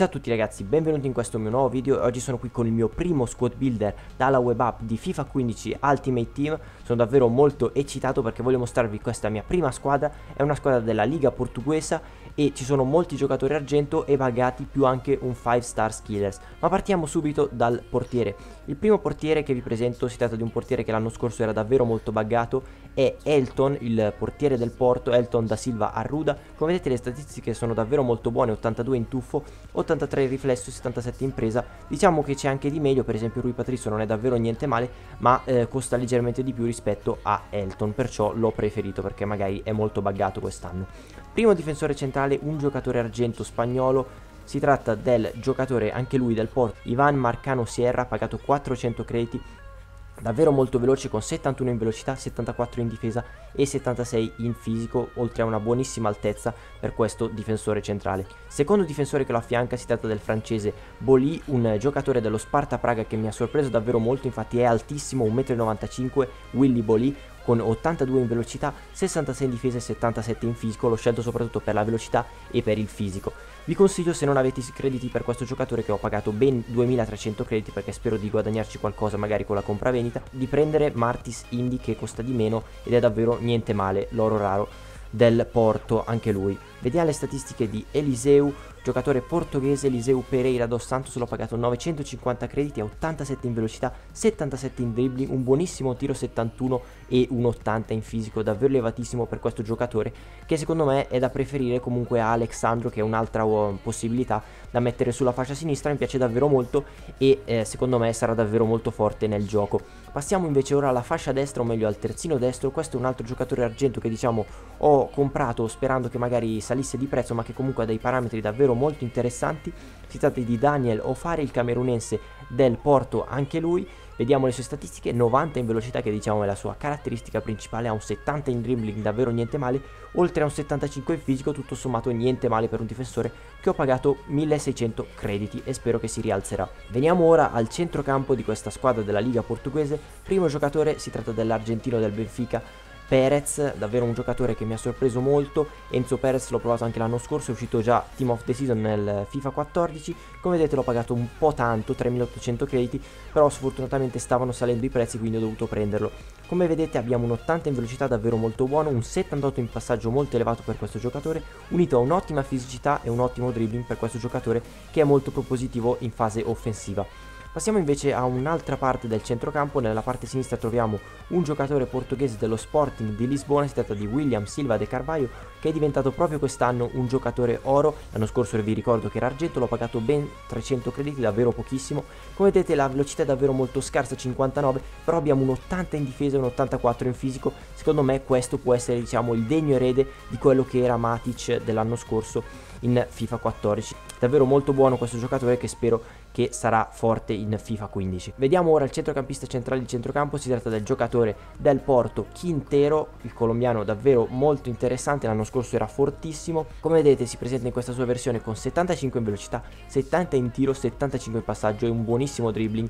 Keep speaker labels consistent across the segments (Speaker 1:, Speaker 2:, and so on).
Speaker 1: Ciao a tutti ragazzi, benvenuti in questo mio nuovo video. Oggi sono qui con il mio primo squad builder dalla web app di FIFA 15 Ultimate Team. Sono davvero molto eccitato perché voglio mostrarvi questa mia prima squadra. È una squadra della Liga Portuguesa e ci sono molti giocatori argento e pagati più anche un 5 star skillers. Ma partiamo subito dal portiere. Il primo portiere che vi presento si tratta di un portiere che l'anno scorso era davvero molto buggato. È Elton, il portiere del Porto, Elton da Silva Arruda. Come vedete le statistiche sono davvero molto buone, 82 in tuffo, 83 in riflesso e 77 in presa. Diciamo che c'è anche di meglio, per esempio Rui Patrizio non è davvero niente male, ma costa leggermente di più rispetto a Elton, perciò l'ho preferito perché magari è molto buggato quest'anno. Primo difensore centrale, un giocatore argento spagnolo. Si tratta del giocatore anche lui del Porto, Ivan Marcano Sierra, pagato 400 crediti. Davvero molto veloce, con 71 in velocità, 74 in difesa e 76 in fisico, oltre a una buonissima altezza per questo difensore centrale. Secondo difensore che lo affianca si tratta del francese Boli, un giocatore dello Sparta Praga che mi ha sorpreso davvero molto, infatti è altissimo, 1,95 m, Willy Boli, con 82 in velocità, 66 in difesa e 77 in fisico. L'ho scelto soprattutto per la velocità e per il fisico. Vi consiglio, se non avete crediti per questo giocatore, che ho pagato ben 2300 crediti perché spero di guadagnarci qualcosa magari con la compravendita, di prendere Martis Indy, che costa di meno ed è davvero niente male, l'oro raro del Porto anche lui. Vediamo le statistiche di Eliseu, giocatore portoghese. Eliseu Pereira dos Santos, l'ho pagato 950 crediti, a 87 in velocità, 77 in dribbling, un buonissimo tiro, 71 e un 80 in fisico, davvero elevatissimo per questo giocatore, che secondo me è da preferire comunque a Alexandro, che è un'altra possibilità da mettere sulla fascia sinistra. Mi piace davvero molto e secondo me sarà davvero molto forte nel gioco. Passiamo invece ora alla fascia destra, o meglio al terzino destro. Questo è un altro giocatore argento che diciamo ho comprato sperando che magari salisse di prezzo, ma che comunque ha dei parametri davvero molto interessanti. Si tratta di Daniel Ofari, il camerunense del Porto anche lui. Vediamo le sue statistiche: 90 in velocità, che diciamo è la sua caratteristica principale, ha un 70 in dribbling, davvero niente male, oltre a un 75 in fisico, tutto sommato niente male per un difensore che ho pagato 1600 crediti e spero che si rialzerà. Veniamo ora al centrocampo di questa squadra della Liga Portoghese. Primo giocatore si tratta dell'argentino del Benfica, Perez, davvero un giocatore che mi ha sorpreso molto. Enzo Perez l'ho provato anche l'anno scorso, è uscito già Team of the Season nel FIFA 14. Come vedete l'ho pagato un po' tanto, 3800 crediti, però sfortunatamente stavano salendo i prezzi, quindi ho dovuto prenderlo. Come vedete abbiamo un 80 in velocità davvero molto buono, un 78 in passaggio molto elevato per questo giocatore, unito a un'ottima fisicità e un ottimo dribbling per questo giocatore, che è molto propositivo in fase offensiva. Passiamo invece a un'altra parte del centrocampo. Nella parte sinistra troviamo un giocatore portoghese dello Sporting di Lisbona. Si tratta di William Silva de Carvalho, che è diventato proprio quest'anno un giocatore oro. L'anno scorso vi ricordo che era argento, l'ho pagato ben 300 crediti, davvero pochissimo. Come vedete la velocità è davvero molto scarsa, 59, però abbiamo un 80 in difesa e un 84 in fisico. Secondo me questo può essere, diciamo, il degno erede di quello che era Matic dell'anno scorso in FIFA 14. Davvero molto buono questo giocatore, che spero che sarà forte in FIFA 15. Vediamo ora il centrocampista centrale di centrocampo. Si tratta del giocatore del Porto, Quintero, il colombiano, davvero molto interessante. L'anno scorso era fortissimo. Come vedete si presenta in questa sua versione con 75 in velocità, 70 in tiro, 75 in passaggio e un buonissimo dribbling,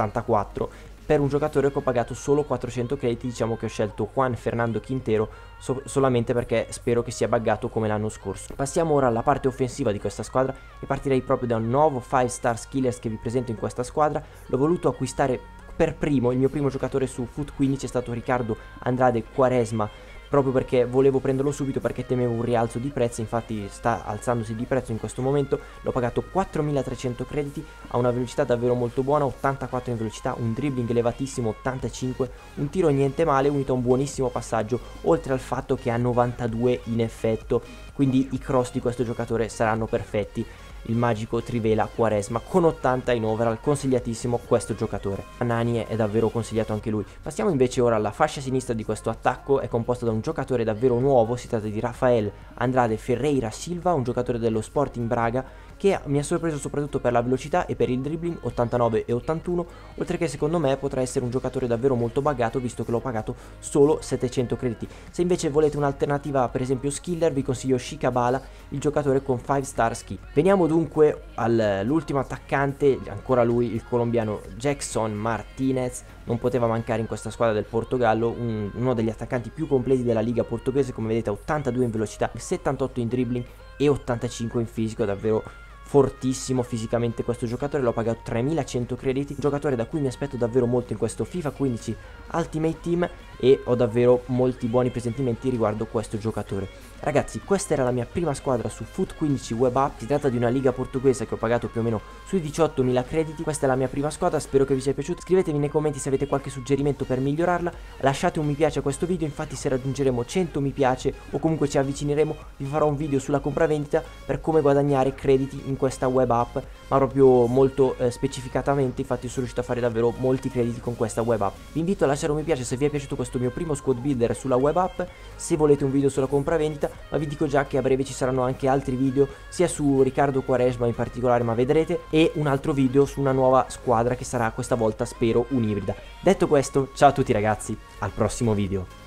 Speaker 1: 84. Per un giocatore che ho pagato solo 400 crediti, diciamo che ho scelto Juan Fernando Quintero solamente perché spero che sia buggato come l'anno scorso. Passiamo ora alla parte offensiva di questa squadra e partirei proprio da un nuovo 5 star skillers che vi presento in questa squadra. L'ho voluto acquistare per primo, il mio primo giocatore su Foot 15 è stato Ricardo Andrade Quaresma, proprio perché volevo prenderlo subito, perché temevo un rialzo di prezzo. Infatti sta alzandosi di prezzo in questo momento. L'ho pagato 4300 crediti, ha una velocità davvero molto buona, 84 in velocità, un dribbling elevatissimo, 85, un tiro niente male, unito a un buonissimo passaggio, oltre al fatto che ha 92 in effetto, quindi i cross di questo giocatore saranno perfetti. Il magico Trivela Quaresma con 80 in overall, consigliatissimo questo giocatore. Nani è davvero consigliato anche lui. Passiamo invece ora alla fascia sinistra di questo attacco. È composta da un giocatore davvero nuovo, si tratta di Rafael Andrade Ferreira Silva, un giocatore dello Sporting Braga, che mi ha sorpreso soprattutto per la velocità e per il dribbling, 89 e 81, oltre che secondo me potrà essere un giocatore davvero molto buggato, visto che l'ho pagato solo 700 crediti. Se invece volete un'alternativa, per esempio skiller, vi consiglio Shikabala, il giocatore con 5 star skill. Veniamo dunque all'ultimo attaccante, ancora lui, il colombiano Jackson Martinez. Non poteva mancare in questa squadra del Portogallo, uno degli attaccanti più completi della Liga Portoghese. Come vedete 82 in velocità, 78 in dribbling e 85 in fisico, davvero fortissimo fisicamente questo giocatore, l'ho pagato 3100 crediti, un giocatore da cui mi aspetto davvero molto in questo FIFA 15 Ultimate Team e ho davvero molti buoni presentimenti riguardo questo giocatore. Ragazzi, questa era la mia prima squadra su Foot 15 Web App, si tratta di una liga portoghese che ho pagato più o meno sui 18.000 crediti, questa è la mia prima squadra, spero che vi sia piaciuta, scrivetemi nei commenti se avete qualche suggerimento per migliorarla, lasciate un mi piace a questo video, infatti se raggiungeremo 100 mi piace o comunque ci avvicineremo vi farò un video sulla compravendita per come guadagnare crediti in questa web app, ma proprio molto specificatamente, infatti sono riuscito a fare davvero molti crediti con questa web app. Vi invito a lasciare un mi piace se vi è piaciuto questo mio primo squad builder sulla web app, se volete un video sulla compravendita, ma vi dico già che a breve ci saranno anche altri video sia su Riccardo Quaresma in particolare, ma vedrete, e un altro video su una nuova squadra che sarà questa volta spero un'ibrida. Detto questo, ciao a tutti ragazzi, al prossimo video.